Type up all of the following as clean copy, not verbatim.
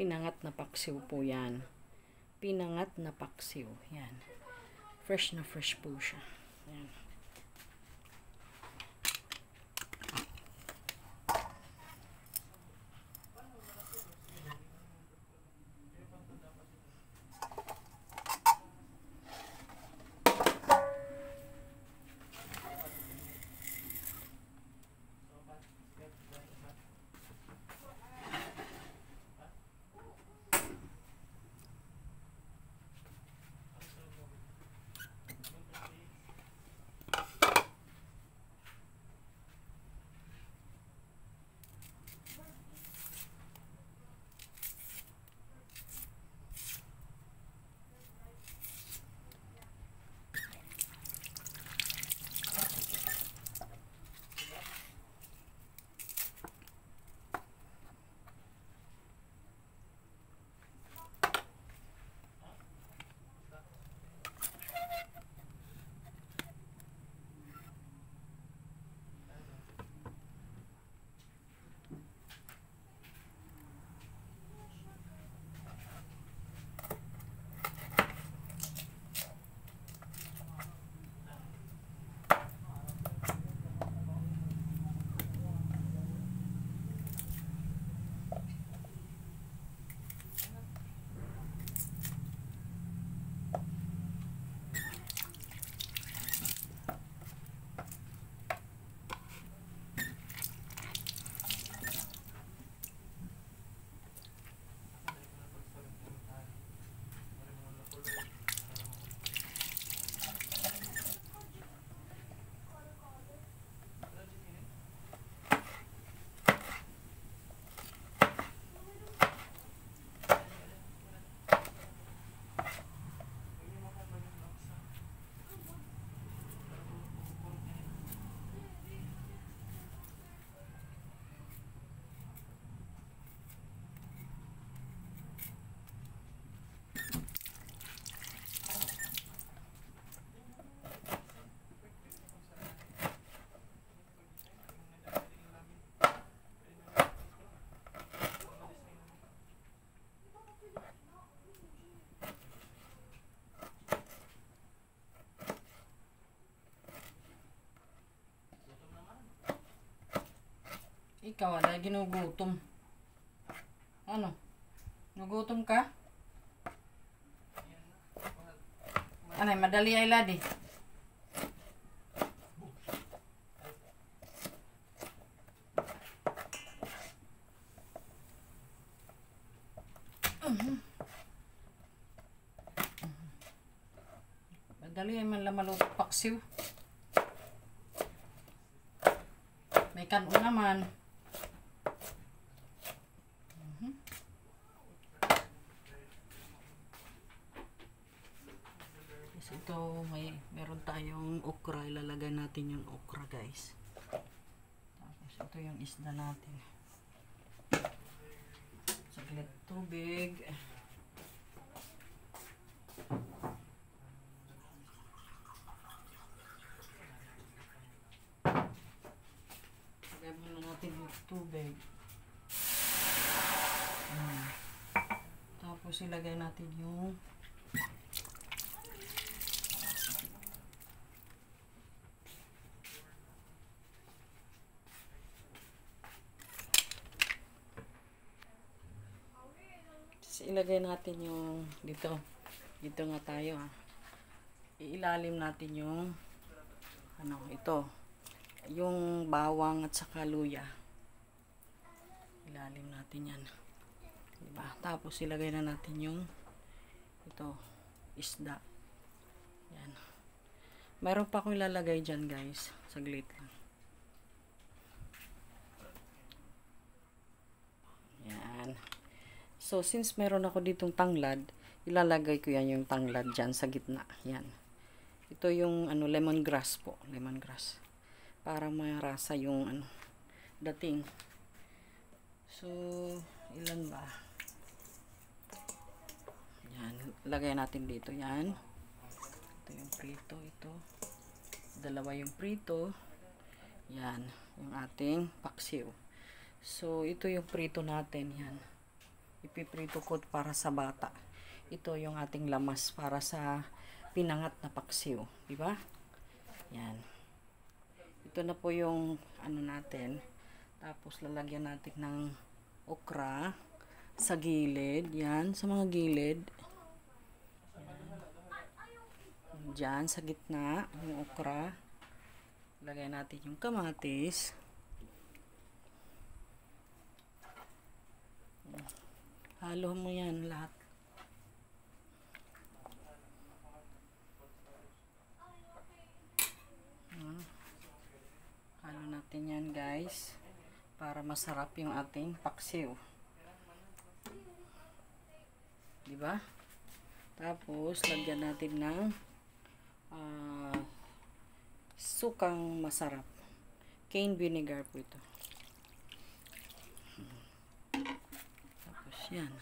Pinangat na paksiw po yan. Pinangat na paksiw. Yan. Fresh na fresh po siya. Yan. Ikaw, wala ginugutom. Ano? Nagutom ka? Anay, madali ay ladi. Madali ay man lamaluto paksiw. May kanon naman. Ito, meron tayong okra. Ilalagay natin yung okra, guys. Tapos ito yung isda natin. Saglit tubig. Lagay muna natin yung tubig. Tapos ilagay natin yung ilagay natin yung dito nga tayo ilalim natin yung ano ito yung bawang at saka luya, ilalim natin yan, diba? Tapos ilagay na natin yung ito isda, yan. Mayroon pa akong ilalagay dyan, guys, saglit lang. Yan. So, since meron ako ditong tanglad, ilalagay ko yan yung tanglad dyan sa gitna. Yan. Ito yung ano, lemongrass po. Lemongrass. Para marasa yung ano, dating. So, ilan ba? Yan. Lagay natin dito. Yan. Ito yung prito. Ito. Dalawa yung prito. Yan. Yung ating paksiw. So, ito yung prito natin. Yan. Ipiprito ko para sa bata. Ito yung ating lamas para sa pinangat na paksiw, di ba? Yan. Ito na po yung ano natin. Tapos lalagyan natin ng okra sa gilid, yan, sa mga gilid. Yan. Diyan sa gitna yung okra. Lagyan natin yung kamatis. Halo mo yan lahat. Halo natin yan guys para masarap yung ating paksiw. Diba? Tapos lagyan natin ng sukang masarap. Cane vinegar po ito. Tapos yan.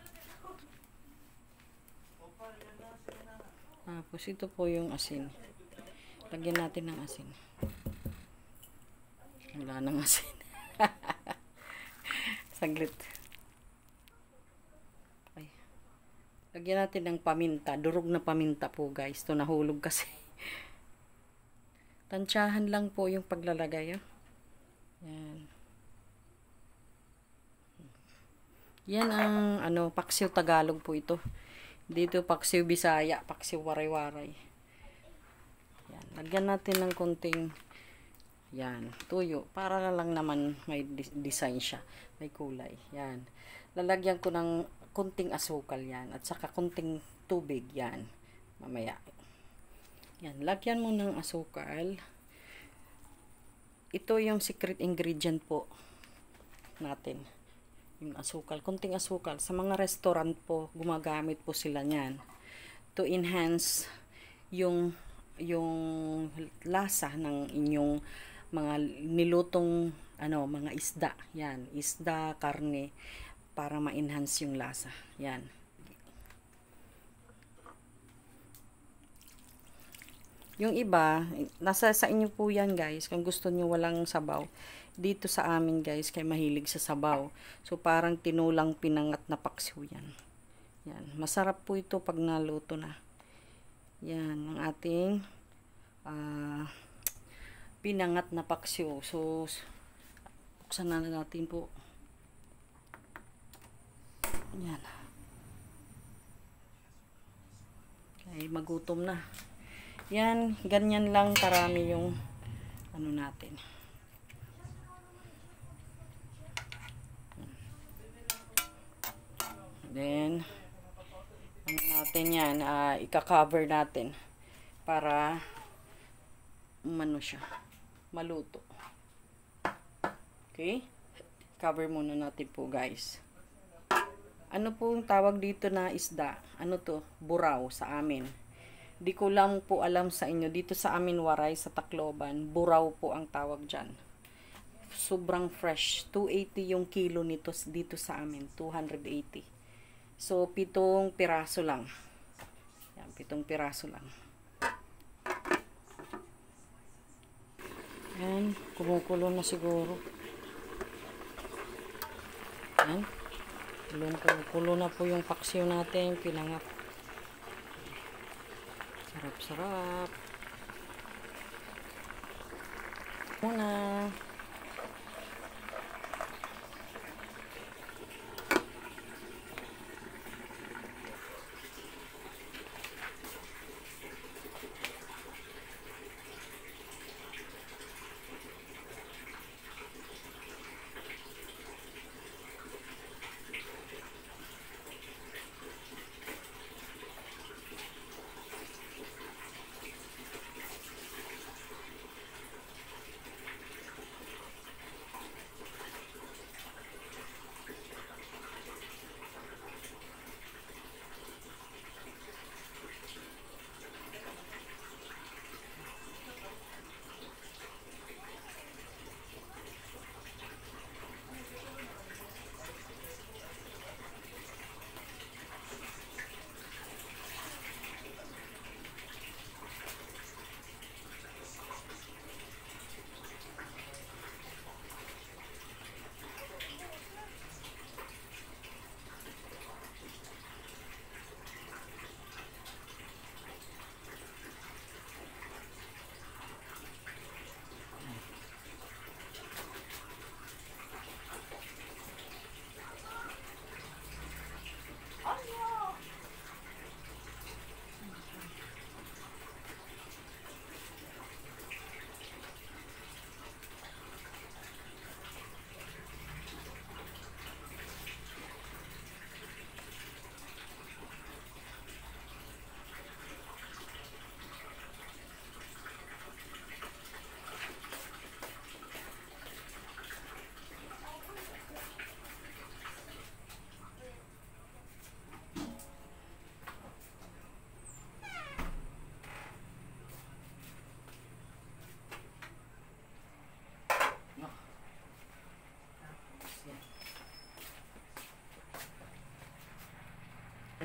Tapos ito po yung asin. Lagyan natin ng asin. Wala nang asin. Saglit. Ay. Lagyan natin ng paminta. Durog na paminta po guys. Ito nahulog kasi. Tansyahan lang po yung paglalagay. Oh. Yan. Yan ang paksiw Tagalog po ito. Dito paksiw Bisaya, paksiw waray-waray. Yan. Lagyan natin ng konting yan, tuyo. Para lang naman may design siya. May kulay. Yan. Lalagyan ko ng konting asukal yan. At saka konting tubig yan. Mamaya. Yan. Lagyan mo ng asukal. Ito yung secret ingredient po natin. Yung asukal. Konting asukal. Sa mga restaurant po, gumagamit po sila niyan. To enhance yung lasa ng inyong mga nilutong mga isda. Yan, isda, karne para ma-enhance yung lasa. Yan. Yung iba, nasa sa inyo po yan guys. Kung gusto niyo walang sabaw. Dito sa amin guys, kay mahilig sa sabaw. So parang tinulang pinangat na paksiw yan. Yan. Masarap po ito pag naluto na. Yan, ang ating pinangat na paksiw. So, buksan na natin po. Yan. Okay, magutom na. Yan, ganyan lang karami yung natin. Then, natin yan, ika-cover natin para siya, maluto. Okay? Cover muna natin po guys. Ano po yung tawag dito na isda? Ano to? Buraw sa amin. Di ko lang po alam sa inyo. Dito sa amin Waray, sa Tacloban, buraw po ang tawag dyan. Sobrang fresh. 280 yung kilo nito dito sa amin. 280. So, 7 piraso lang. Yan, 7 piraso lang. Yan, kumukulo na siguro. Yan. Kumukulo na po yung paksiw natin, pinangat. Sarap-sarap. Muna.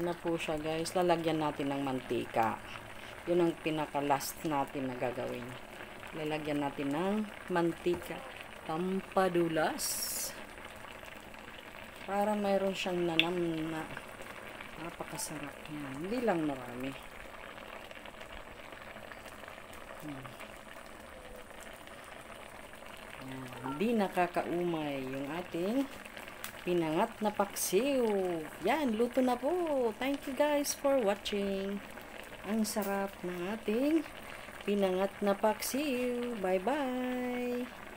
na po siya guys. Lalagyan natin ng mantika. Yun ang pinaka-last natin na gagawin. Lalagyan natin ng mantika. Pampadulas. Para mayroon siyang nanam na napakasarap yan. Hindi lang marami. Yan. Hindi nakakaumay yung ating pinangat na paksiw. Yan, luto na po. Thank you guys for watching. Ang sarap ng ating pinangat na paksiw. Bye-bye!